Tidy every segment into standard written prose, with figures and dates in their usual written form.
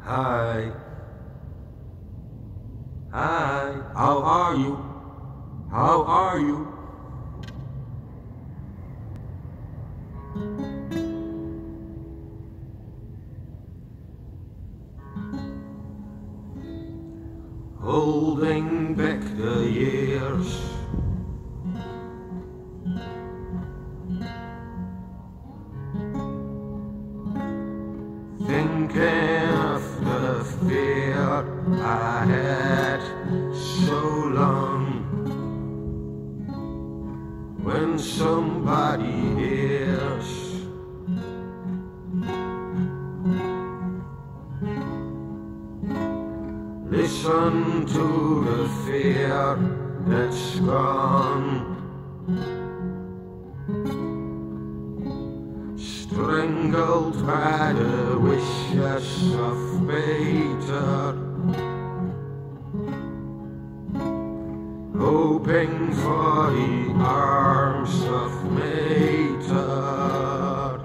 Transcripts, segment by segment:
Hi. Hi. How are you? How are you? Holding back the years, thinking of the fear I had so long. When somebody hears, listen to the fear that's gone. Strangled by the wishes of Peter, hoping for the arms of Mater.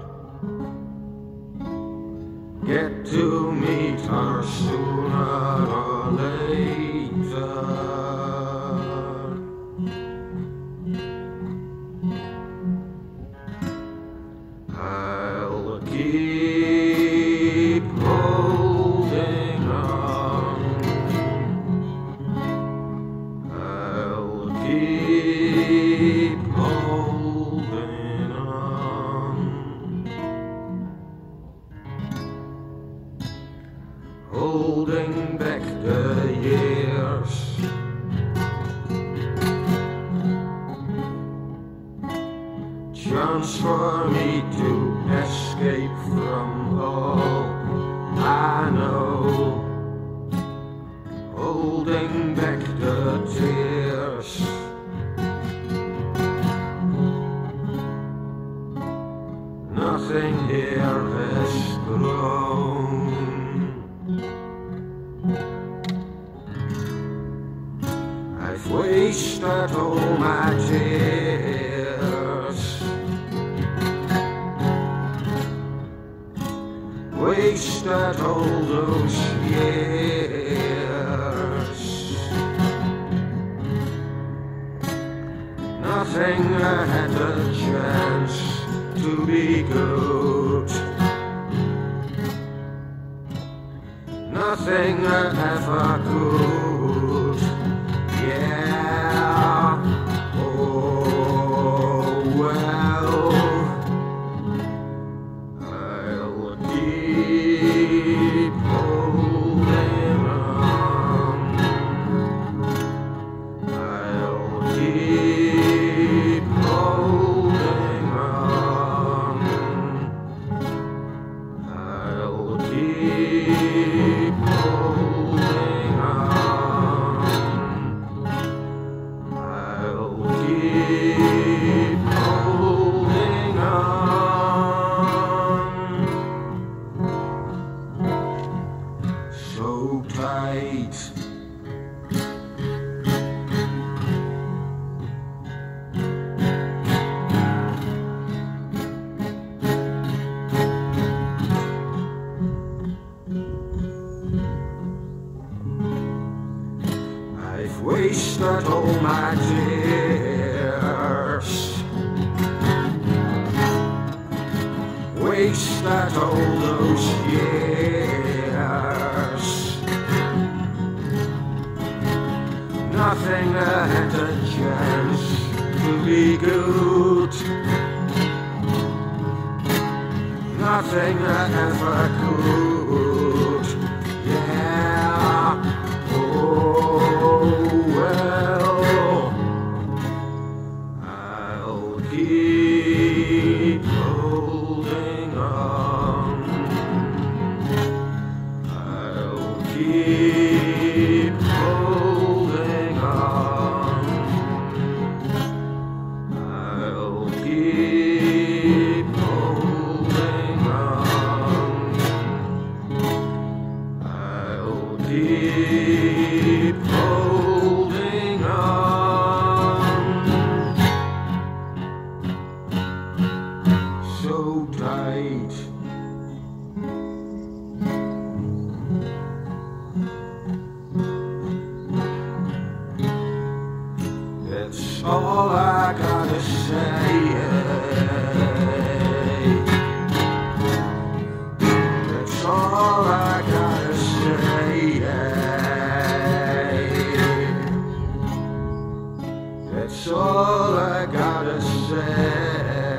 Get to meet her sooner or later. I'll keep holding on. I'll keep holding on. Holding back the years, chance for me to escape from all I know. Holding back the tears, nothing here has grown. I've wasted all my tears, wasted all those years. Nothing had a chance to be good, nothing ever could. Yeah, oh well, I'll keep holding on. I'll keep holding on. I'll keep holding on. I'll keep holding on. So tight. I've wasted all my tears, wasted all those years. Nothing had a chance to be good, nothing ever could. Yeah, oh well, I'll keep holding on. I'll keep holding on. I'll keep holding on. I'll keep holding on. So tight. all I gotta say. That's all I gotta say. That's all I gotta say.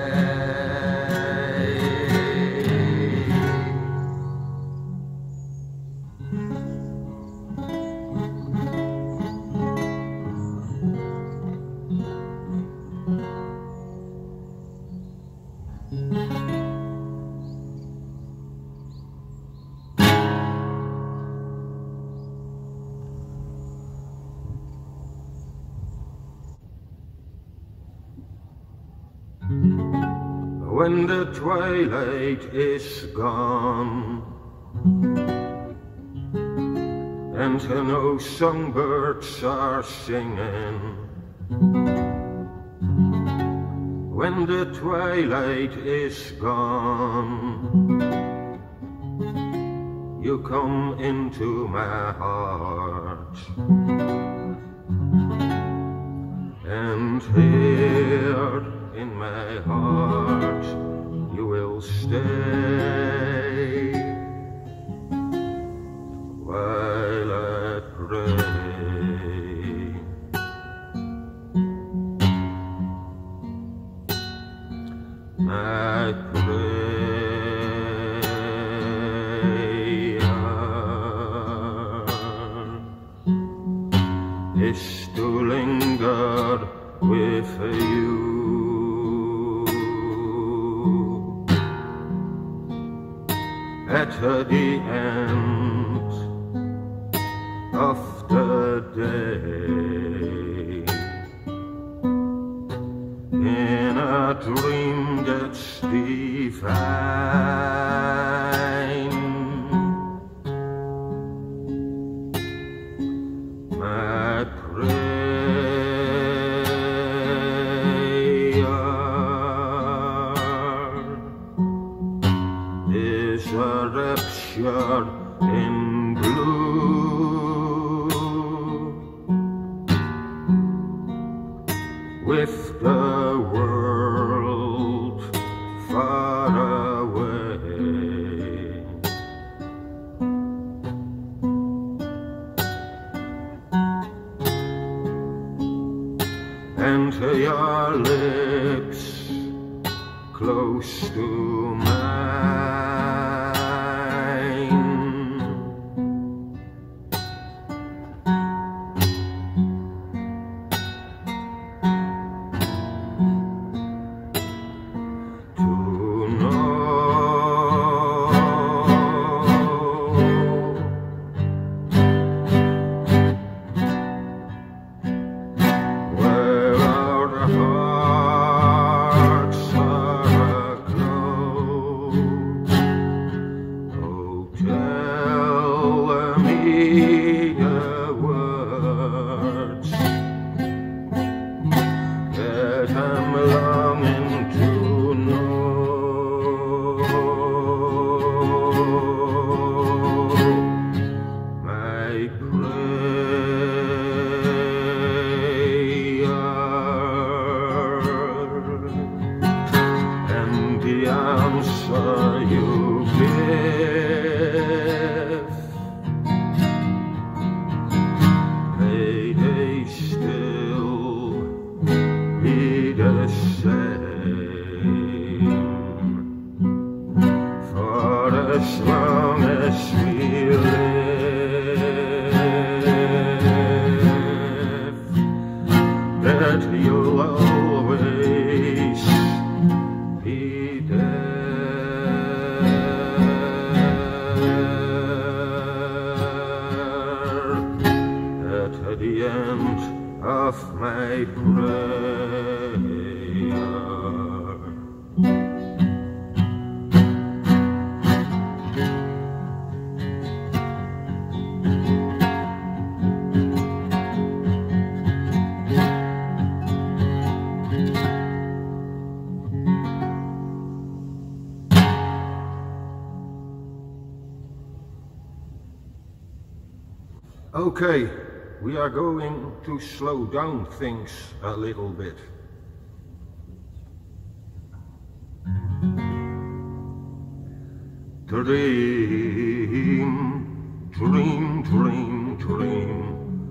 When the twilight is gone and no songbirds are singing, when the twilight is gone, you come into my heart, and here in my heart you will stay while I pray. My prayer is to linger with you at the end of the day, in a dream that's divine. My prayer is a rapture in blue, with the world far away. And your lips close to mine, to know where our hearts are aglow. Oh, tell me the words that I'm longing to know. My prayer and the answer you give, may they still be the same for as long as we live, that you'll always be there at the end of my prayer. Okay, we are going to slow down things a little bit. Dream, dream, dream, dream,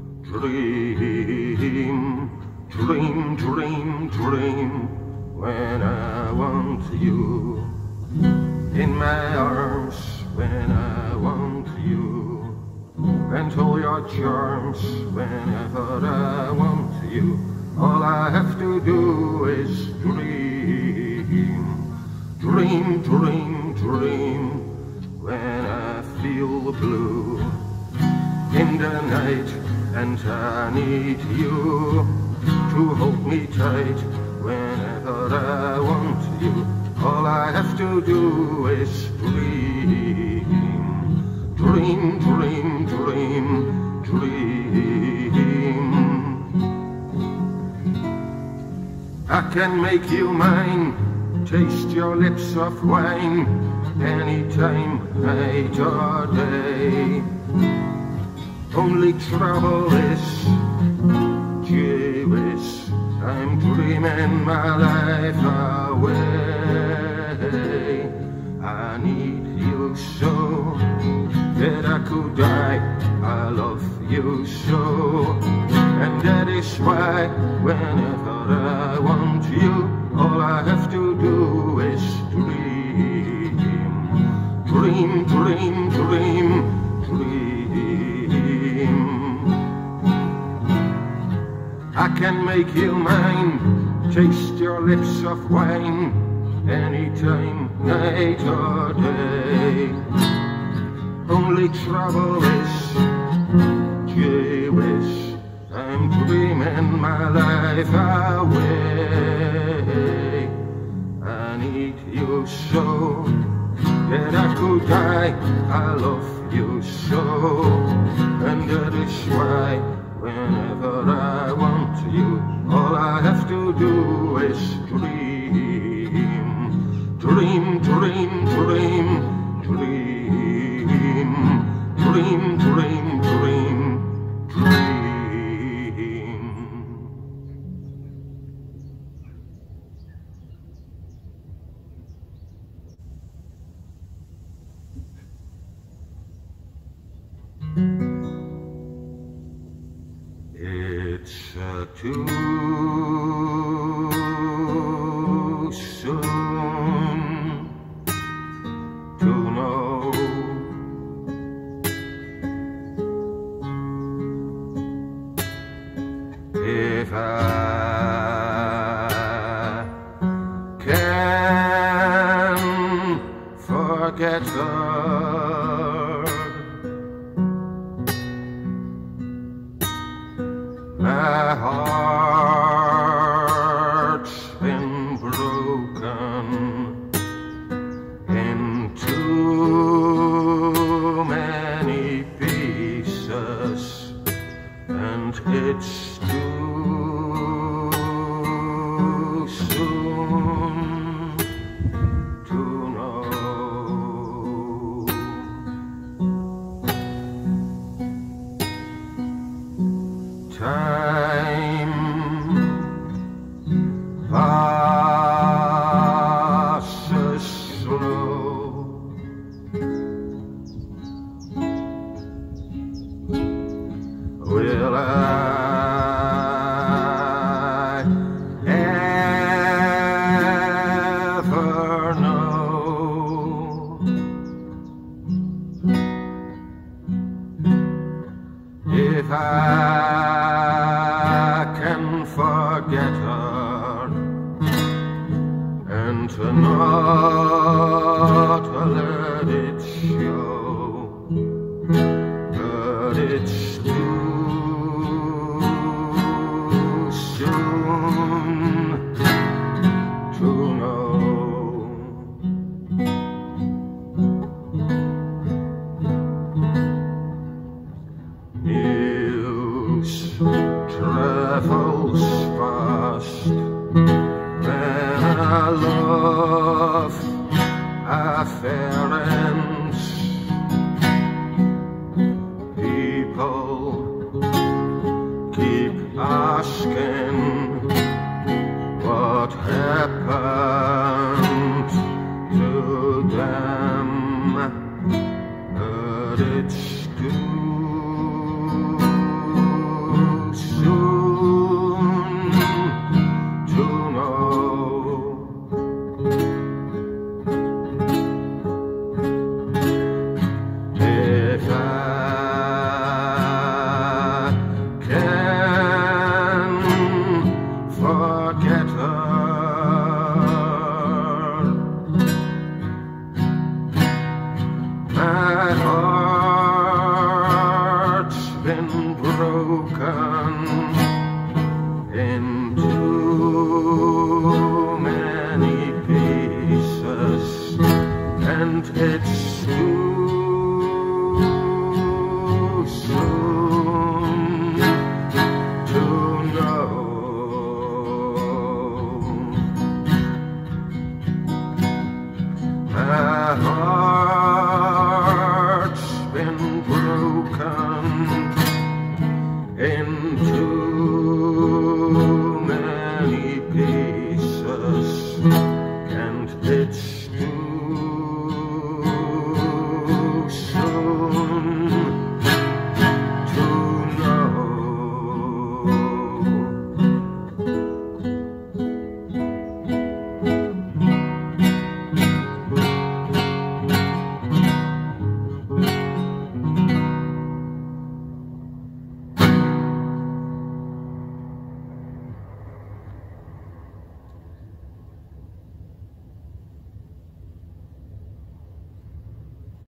dream, dream, dream, dream, when I want you in my arms, when I want you, and all your charms, whenever I want you. All I have to do is dream, dream, dream, dream, when I feel blue in the night, and I need you to hold me tight whenever I want you. All I have to do is dream, dream, dream, dream, dream. I can make you mine, taste your lips of wine, anytime, night or day. Only trouble is, gee whiz, I'm dreaming my life away. I need you so that I could die. I love you so, and that is why whenever I want you, all I have to do is dream, dream, dream, dream, dream. I can make you mine, taste your lips of wine, anytime, night or day. Only trouble is, gee whiz, I'm dreaming my life away. I need you so that I could die. I love you so, and that is why whenever I want you, all I have to do is dream, dream, dream, dream, dream, dream, dream, dream, dream. It's too soon to know if I can forget her. My heart's been broken in too many pieces, and it's too soon to know. Time passes slow. Will I ever know if I can forget her and to not let it show? But it's too soon to know. News travels fast when our love affair ends. People it's too soon to know. If I can forget her, my heart's been broken.